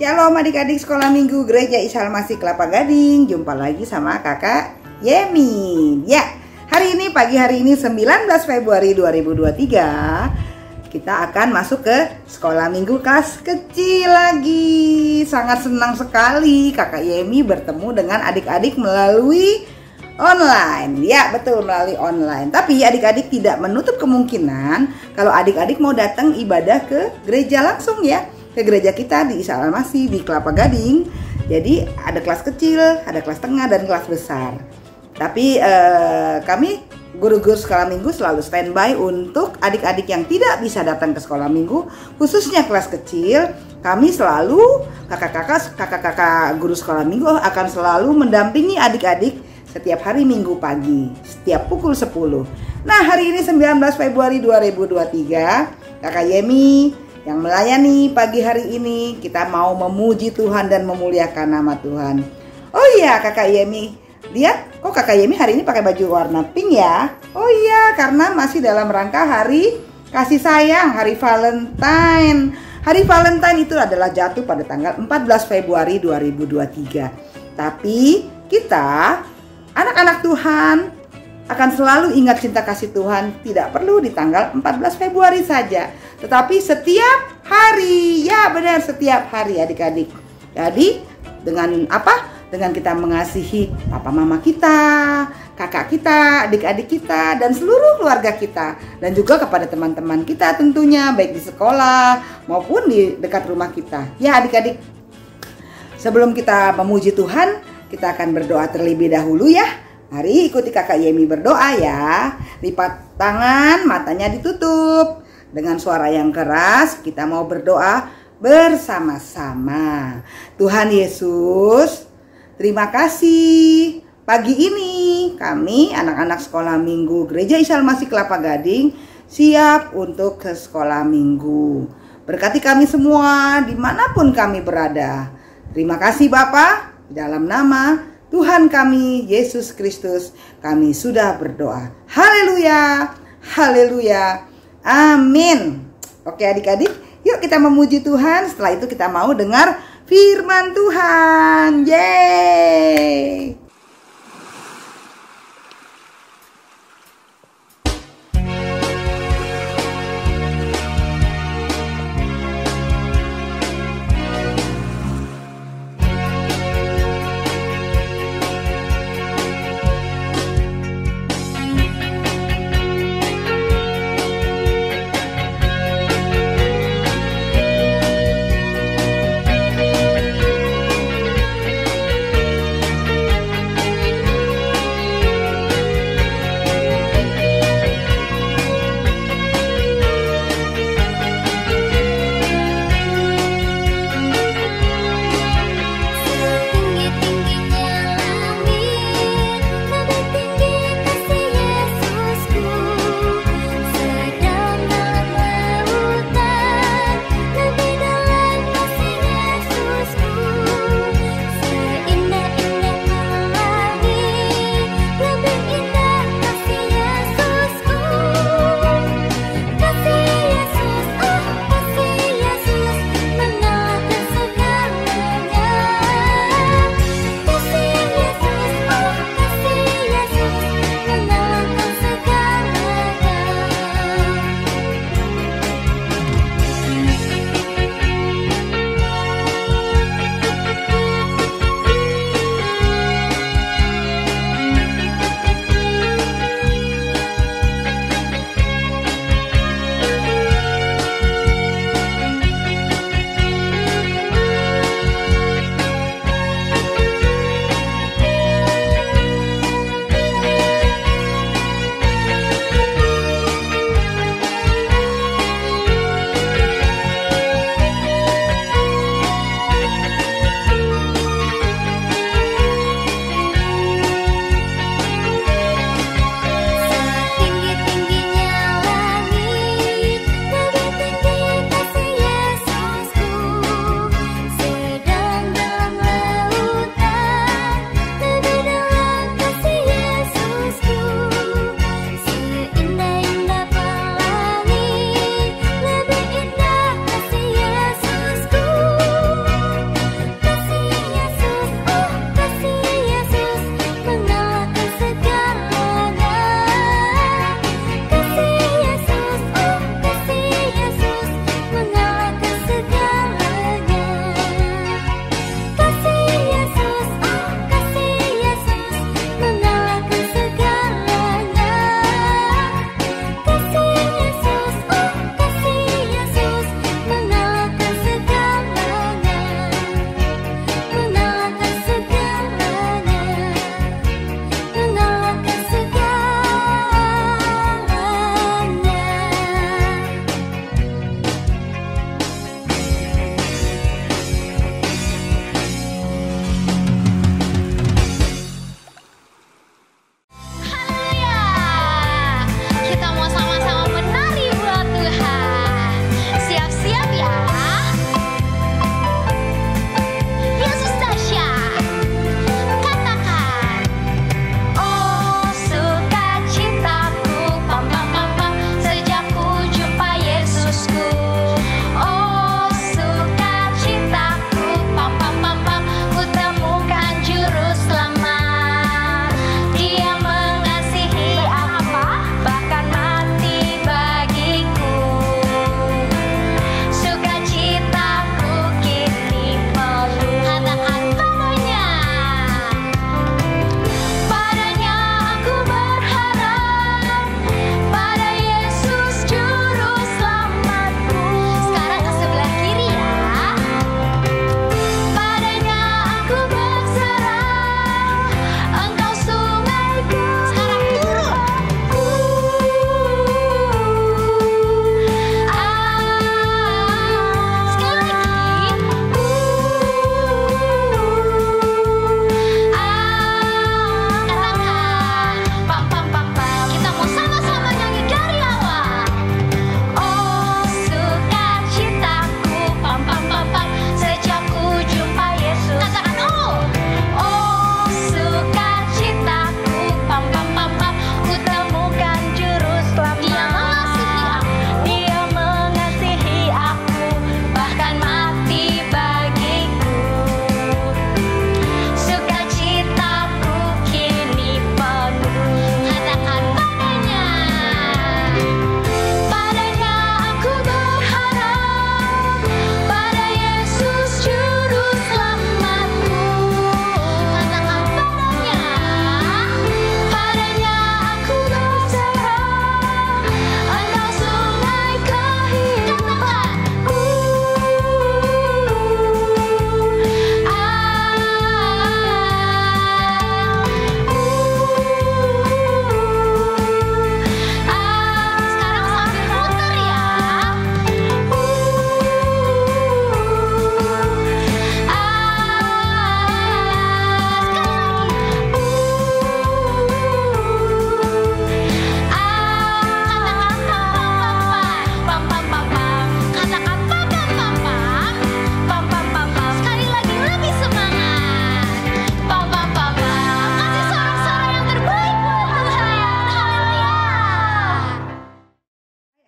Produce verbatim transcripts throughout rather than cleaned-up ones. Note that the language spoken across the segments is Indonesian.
Shalom adik-adik sekolah minggu Gereja Isa Al-Masih Kelapa Gading. Jumpa lagi sama kakak Yemi. Ya, hari ini pagi hari ini sembilan belas Februari dua ribu dua puluh tiga kita akan masuk ke sekolah minggu kelas kecil lagi. Sangat senang sekali kakak Yemi bertemu dengan adik-adik melalui online. Ya betul, melalui online. Tapi adik-adik tidak menutup kemungkinan kalau adik-adik mau datang ibadah ke gereja langsung ya, ke gereja kita di Isa Al-Masih di Kelapa Gading. Jadi ada kelas kecil, ada kelas tengah, dan kelas besar. Tapi eh, kami guru-guru sekolah minggu selalu standby untuk adik-adik yang tidak bisa datang ke sekolah minggu, khususnya kelas kecil. Kami selalu, kakak-kakak, kakak-kakak guru sekolah minggu akan selalu mendampingi adik-adik setiap hari Minggu pagi, setiap pukul sepuluh. Nah, hari ini sembilan belas Februari dua ribu dua puluh tiga, kakak Yemi yang melayani pagi hari ini, kita mau memuji Tuhan dan memuliakan nama Tuhan. Oh iya kakak Yemi, lihat kok kakak Yemi hari ini pakai baju warna pink ya? Oh iya, karena masih dalam rangka hari kasih sayang, hari Valentine. Hari Valentine itu adalah jatuh pada tanggal empat belas Februari dua ribu dua puluh tiga. Tapi kita, anak-anak Tuhan, akan selalu ingat cinta kasih Tuhan tidak perlu di tanggal empat belas Februari saja, tetapi setiap hari. Ya benar, setiap hari adik-adik. Jadi dengan apa? Dengan kita mengasihi papa mama kita, kakak kita, adik-adik kita, dan seluruh keluarga kita. Dan juga kepada teman-teman kita tentunya, baik di sekolah maupun di dekat rumah kita. Ya adik-adik, sebelum kita memuji Tuhan, kita akan berdoa terlebih dahulu ya. Mari ikuti kakak Yemi berdoa ya. Lipat tangan, matanya ditutup. Dengan suara yang keras kita mau berdoa bersama-sama. Tuhan Yesus, terima kasih. Pagi ini kami anak-anak sekolah minggu Gereja Isa Al-Masih Kelapa Gading siap untuk ke sekolah minggu. Berkati kami semua dimanapun kami berada. Terima kasih Bapa. Dalam nama Tuhan kami Yesus Kristus kami sudah berdoa. Haleluya, haleluya, amin. Oke adik-adik, yuk kita memuji Tuhan. Setelah itu kita mau dengar firman Tuhan. Yeay.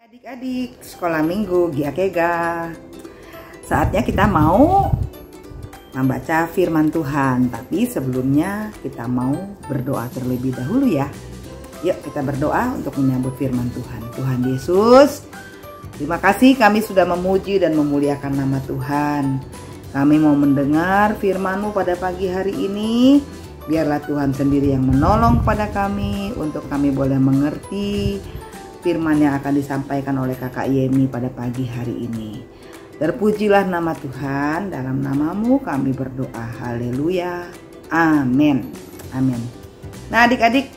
Adik-adik sekolah minggu Gia Kega, saatnya kita mau membaca firman Tuhan. Tapi sebelumnya kita mau berdoa terlebih dahulu ya. Yuk kita berdoa untuk menyambut firman Tuhan. Tuhan Yesus, terima kasih kami sudah memuji dan memuliakan nama Tuhan. Kami mau mendengar firman-Mu pada pagi hari ini. Biarlah Tuhan sendiri yang menolong pada kami untuk kami boleh mengerti firman yang akan disampaikan oleh Kakak Yemi pada pagi hari ini. Terpujilah nama Tuhan, dalam nama-Mu kami berdoa. Haleluya. Amin. Amin. Nah adik-adik,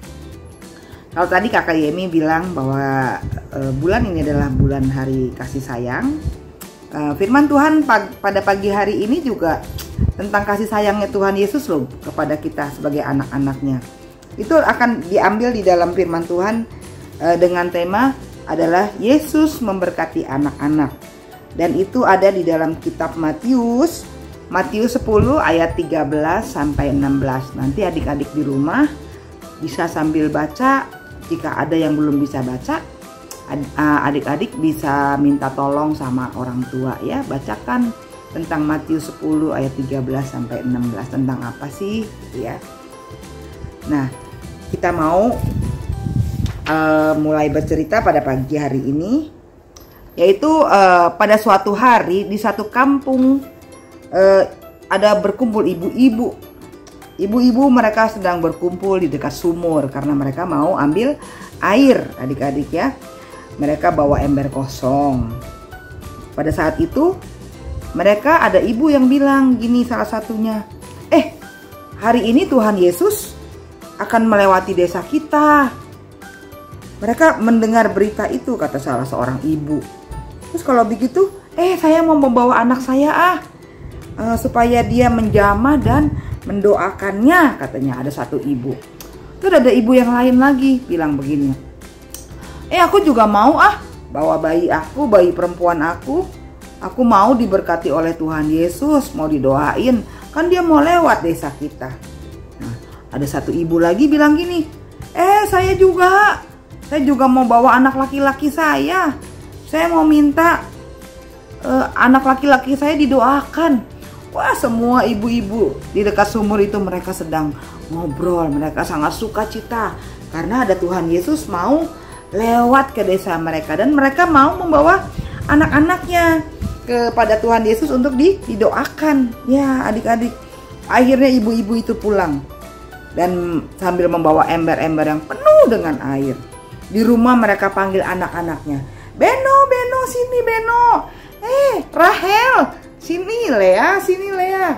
kalau tadi Kakak Yemi bilang bahwa e, bulan ini adalah bulan hari kasih sayang, e, firman Tuhan pag, pada pagi hari ini juga tentang kasih sayangnya Tuhan Yesus loh kepada kita sebagai anak-anaknya. Itu akan diambil di dalam firman Tuhan dengan tema adalah Yesus memberkati anak-anak, dan itu ada di dalam kitab Matius Matius sepuluh ayat tiga belas sampai enam belas. Nanti adik-adik di rumah bisa sambil baca. Jika ada yang belum bisa baca, adik-adik bisa minta tolong sama orang tua ya, bacakan tentang Matius sepuluh ayat tiga belas sampai enam belas. Tentang apa sih ya. Nah, kita mau Uh, mulai bercerita pada pagi hari ini, yaitu uh, pada suatu hari di satu kampung uh, ada berkumpul ibu-ibu. Ibu-ibu mereka sedang berkumpul di dekat sumur karena mereka mau ambil air, adik-adik ya. Mereka bawa ember kosong. Pada saat itu mereka ada ibu yang bilang gini, salah satunya, eh hari ini Tuhan Yesus akan melewati desa kita. Mereka mendengar berita itu, kata salah seorang ibu. Terus kalau begitu, eh saya mau membawa anak saya ah uh, supaya dia menjamah dan mendoakannya, katanya ada satu ibu. Terus ada ibu yang lain lagi bilang begini, eh aku juga mau ah bawa bayi aku, bayi perempuan aku. Aku mau diberkati oleh Tuhan Yesus, mau didoain, kan dia mau lewat desa kita. Nah, ada satu ibu lagi bilang gini, eh saya juga Saya juga mau bawa anak laki-laki saya. Saya mau minta uh, anak laki-laki saya didoakan. Wah, semua ibu-ibu di dekat sumur itu mereka sedang ngobrol. Mereka sangat sukacita karena ada Tuhan Yesus mau lewat ke desa mereka. Dan mereka mau membawa anak-anaknya kepada Tuhan Yesus untuk didoakan. Ya adik-adik, akhirnya ibu-ibu itu pulang. Dan sambil membawa ember-ember yang penuh dengan air. Di rumah mereka panggil anak-anaknya. Beno, Beno, sini Beno. Eh, Rahel, sini Lea, sini Lea.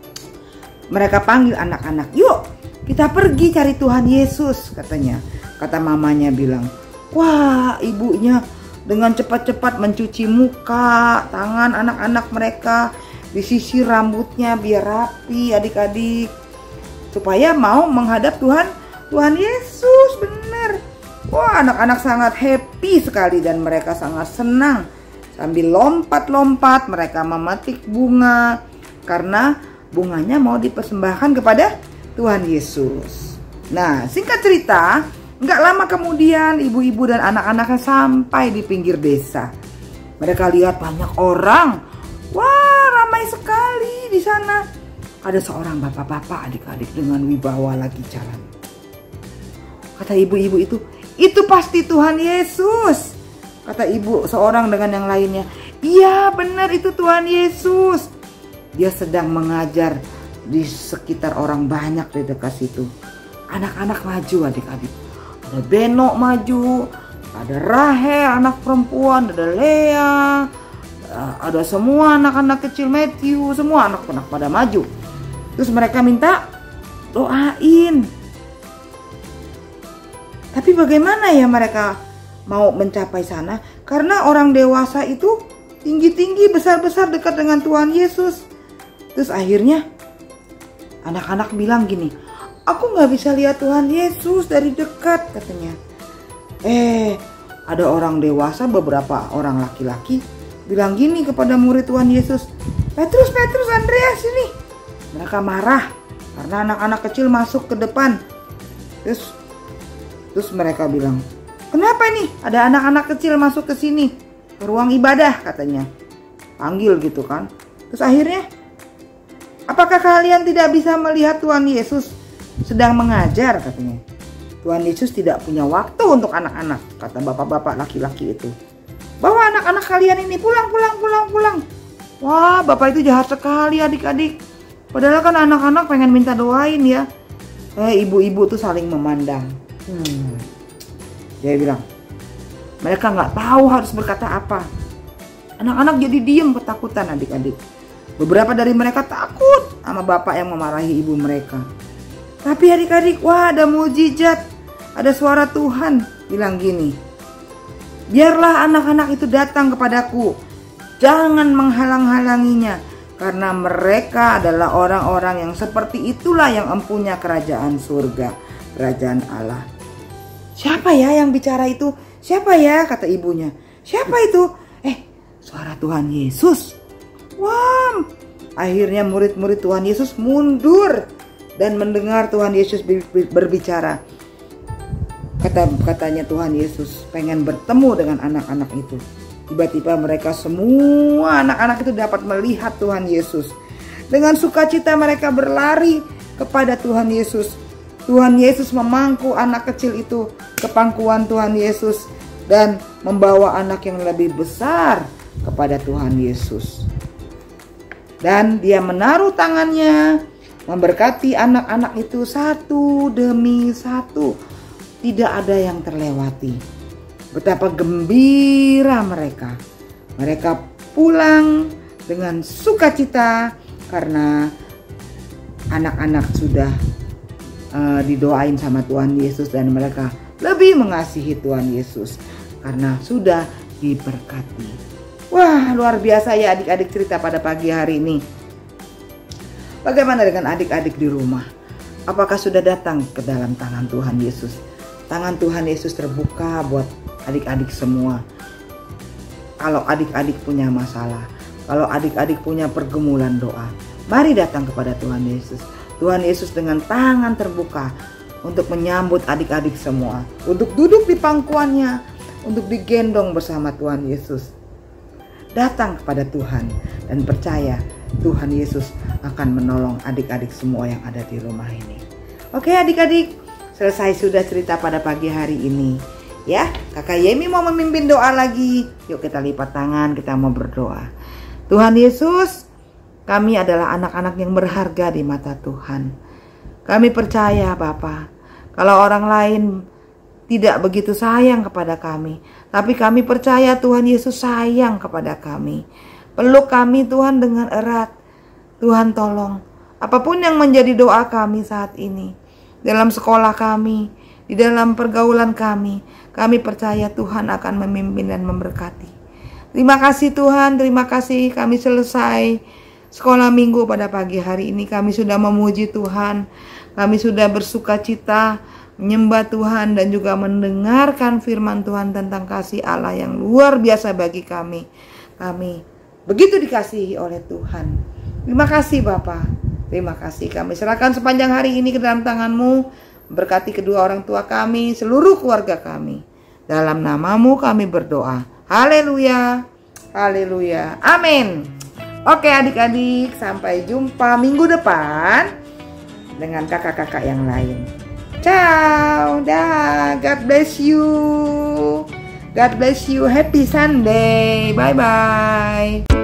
Mereka panggil anak-anak. Yuk, kita pergi cari Tuhan Yesus, katanya. Kata mamanya bilang, wah ibunya dengan cepat-cepat mencuci muka, tangan anak-anak mereka. Disisir rambutnya biar rapi adik-adik. Supaya mau menghadap Tuhan, Tuhan Yesus, benar. Wah, anak-anak sangat happy sekali dan mereka sangat senang. Sambil lompat-lompat mereka memetik bunga karena bunganya mau dipersembahkan kepada Tuhan Yesus. Nah, singkat cerita, nggak lama kemudian ibu-ibu dan anak-anaknya sampai di pinggir desa. Mereka lihat banyak orang. Wah, ramai sekali di sana. Ada seorang bapak-bapak adik-adik dengan wibawa lagi jalan. Kata ibu-ibu itu, itu pasti Tuhan Yesus. Kata ibu seorang dengan yang lainnya, iya benar itu Tuhan Yesus. Dia sedang mengajar di sekitar orang banyak di dekat situ. Anak-anak maju adik-adik. Ada Beno maju, ada Rahel anak perempuan, ada Lea, ada semua anak-anak kecil, Matthew, semua anak-anak pada maju. Terus mereka minta doain. Tapi bagaimana ya mereka mau mencapai sana? Karena orang dewasa itu tinggi-tinggi, besar-besar dekat dengan Tuhan Yesus. Terus akhirnya anak-anak bilang gini, aku gak bisa lihat Tuhan Yesus dari dekat, katanya. Eh, ada orang dewasa, beberapa orang laki-laki bilang gini kepada murid Tuhan Yesus, Petrus, Petrus, Andreas ini. Mereka marah karena anak-anak kecil masuk ke depan. Terus Terus mereka bilang, "Kenapa nih ada anak-anak kecil masuk ke sini, ke ruang ibadah?" katanya. Panggil gitu kan. Terus akhirnya, "Apakah kalian tidak bisa melihat Tuhan Yesus sedang mengajar?" katanya. "Tuhan Yesus tidak punya waktu untuk anak-anak," kata bapak-bapak laki-laki itu. "Bawa anak-anak kalian ini pulang, pulang, pulang, pulang." Wah, bapak itu jahat sekali adik-adik. Padahal kan anak-anak pengen minta doain ya. Eh, ibu-ibu tuh saling memandang. Hmm. Dia bilang, mereka nggak tahu harus berkata apa. Anak-anak jadi diem ketakutan adik-adik. Beberapa dari mereka takut sama bapak yang memarahi ibu mereka. Tapi adik-adik, wah ada mujizat. Ada suara Tuhan bilang gini, "Biarlah anak-anak itu datang kepadaku. Jangan menghalang-halanginya. Karena mereka adalah orang-orang yang seperti itulah yang empunya kerajaan surga, kerajaan Allah." "Siapa ya yang bicara itu? Siapa ya?" kata ibunya. "Siapa itu?" Eh, suara Tuhan Yesus. Wah, akhirnya murid-murid Tuhan Yesus mundur dan mendengar Tuhan Yesus berbicara. Kata katanya Tuhan Yesus pengen bertemu dengan anak-anak itu. Tiba-tiba mereka semua anak-anak itu dapat melihat Tuhan Yesus. Dengan sukacita mereka berlari kepada Tuhan Yesus. Tuhan Yesus memangku anak kecil itu ke pangkuan Tuhan Yesus dan membawa anak yang lebih besar kepada Tuhan Yesus. Dan dia menaruh tangannya memberkati anak-anak itu satu demi satu. Tidak ada yang terlewati. Betapa gembira mereka. Mereka pulang dengan sukacita karena anak-anak sudah uh, didoain sama Tuhan Yesus dan mereka lebih mengasihi Tuhan Yesus karena sudah diberkati. Wah, luar biasa ya adik-adik cerita pada pagi hari ini. Bagaimana dengan adik-adik di rumah? Apakah sudah datang ke dalam tangan Tuhan Yesus? Tangan Tuhan Yesus terbuka buat adik-adik semua. Kalau adik-adik punya masalah, kalau adik-adik punya pergumulan doa, mari datang kepada Tuhan Yesus. Tuhan Yesus dengan tangan terbuka untuk menyambut adik-adik semua, untuk duduk di pangkuannya, untuk digendong bersama Tuhan Yesus. Datang kepada Tuhan dan percaya Tuhan Yesus akan menolong adik-adik semua yang ada di rumah ini. Oke adik-adik, selesai sudah cerita pada pagi hari ini. Ya, Kakak Yemi mau memimpin doa lagi. Yuk kita lipat tangan, kita mau berdoa. Tuhan Yesus, kami adalah anak-anak yang berharga di mata Tuhan. Kami percaya Bapa, kalau orang lain tidak begitu sayang kepada kami, tapi kami percaya Tuhan Yesus sayang kepada kami. Peluk kami Tuhan dengan erat. Tuhan tolong, apapun yang menjadi doa kami saat ini, dalam sekolah kami, di dalam pergaulan kami, kami percaya Tuhan akan memimpin dan memberkati. Terima kasih Tuhan, terima kasih kami selesai sekolah minggu pada pagi hari ini. Kami sudah memuji Tuhan, kami sudah bersuka cita, menyembah Tuhan dan juga mendengarkan firman Tuhan tentang kasih Allah yang luar biasa bagi kami. Kami begitu dikasihi oleh Tuhan. Terima kasih Bapa. Terima kasih, kami serahkan sepanjang hari ini ke dalam tangan-Mu. Berkati kedua orang tua kami, seluruh keluarga kami. Dalam nama-Mu kami berdoa. Haleluya. Haleluya. Amin. Oke adik-adik, sampai jumpa minggu depan dengan kakak-kakak yang lain. Ciao, dah. God bless you. God bless you. Happy Sunday. Bye bye.